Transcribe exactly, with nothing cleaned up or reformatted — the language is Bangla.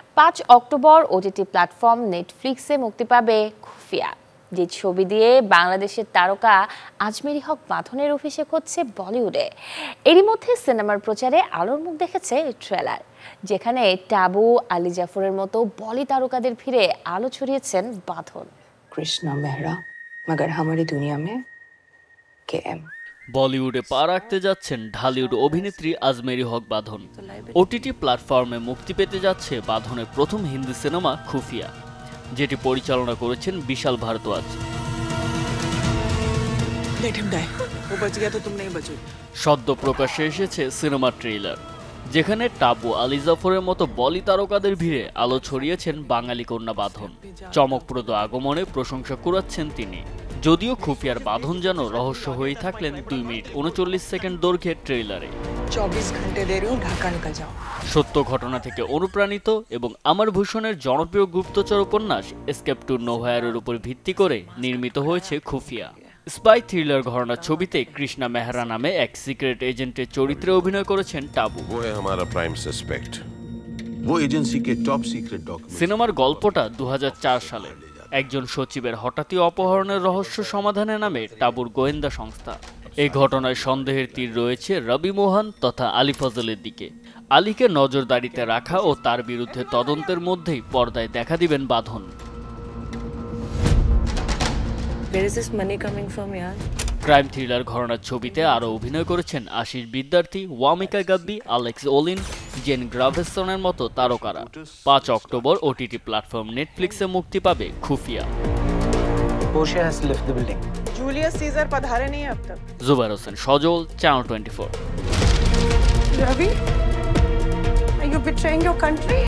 পাঁচ অক্টোবর ওটিটি প্ল্যাটফর্ম নেটফ্লিক্সে মুক্তি পাবে খুফিয়া, যে ছবি দিয়ে বাংলাদেশের তারকা আজমেরি হক বাঁধনের অভিষেক হচ্ছে বলিউডে। এরই মধ্যে সিনেমার প্রচারে আলোর মুখ দেখেছে ট্রেলার, যেখানে টাবু, আলী জাফরের মতো বলি তারকাদের ভিড়ে আলো ছড়িয়েছেন বাঁধন। কৃষ্ণা মেহরা মগর हमारी दुनिया में के एम বলিউডে পা রাখতে যাচ্ছেন ঢালিউড অভিনেত্রী আজমেরি হক বাঁধন। ওটিটি প্ল্যাটফর্মে মুক্তি পেতে যাচ্ছে বাঁধনের প্রথম হিন্দি সিনেমা খুফিয়া, যেটি পরিচালনা করেছেন বিশাল ভারদ্বাজ। সদ্য প্রকাশ্যে এসেছে সিনেমার ট্রেইলার, যেখানে টাবু, আলী জাফরের মতো বলি তারকাদের ভিড়ে আলো ছড়িয়েছেন বাঙালি কন্যা বাঁধন। চমকপ্রদ আগমনে প্রশংসা কুড়াচ্ছেন তিনি। যদিও খুফিয়ার বাঁধন যেন রহস্য হয়েই থাকলেন দুই মিনিট উনচল্লিশ সেকেন্ড দৈর্ঘ্যের ট্রেইলারে। চব্বিশ ঘন্টা দে রহি হুঁ, ঢাকা নিকল যাও। সত্য ঘটনা থেকে অনুপ্রাণিত এবং আমার ভূষণের জনপ্রিয় গুপ্তচর উপন্যাস এসকেপ টু নোহোয়ারের উপর ভিত্তি করে নির্মিত হয়েছে খুফিয়া। স্পাই থ্রিলার ঘরানার ছবিতে কৃষ্ণা মেহরা নামে এক সিক্রেট এজেন্টের চরিত্রে অভিনয় করেছেন টাবু। সিনেমার গল্পটা দু হাজার চার সালে একজন সচিবের হঠাৎই অপহরণের রহস্য সমাধানে নামে টাবুর গোয়েন্দা সংস্থা। এই ঘটনায় সন্দেহের তীর রয়েছে রবি মোহন তথা আলী ফজলের দিকে। আলীকে নজরদারিতে রাখা ও তার বিরুদ্ধে তদন্তের মধ্যেই পর্দায় দেখা দিবেন বাঁধন। ক্রাইম থ্রিলার ঘরানার ছবিতে আরও অভিনয় করেছেন আশিস বিদ্যার্থী, ওয়ামিকা গাব্বি, অ্যালেক্স ওলিন, জেন গ্রাভেসনের মতো তারকারা। পাঁচ অক্টোবর ওটিটি প্ল্যাটফর্ম নেটফ্লিক্সে মুক্তি পাবে Khufiya. Zubair Hossain Sajal, channel twenty four. Ravi, are you betraying your country?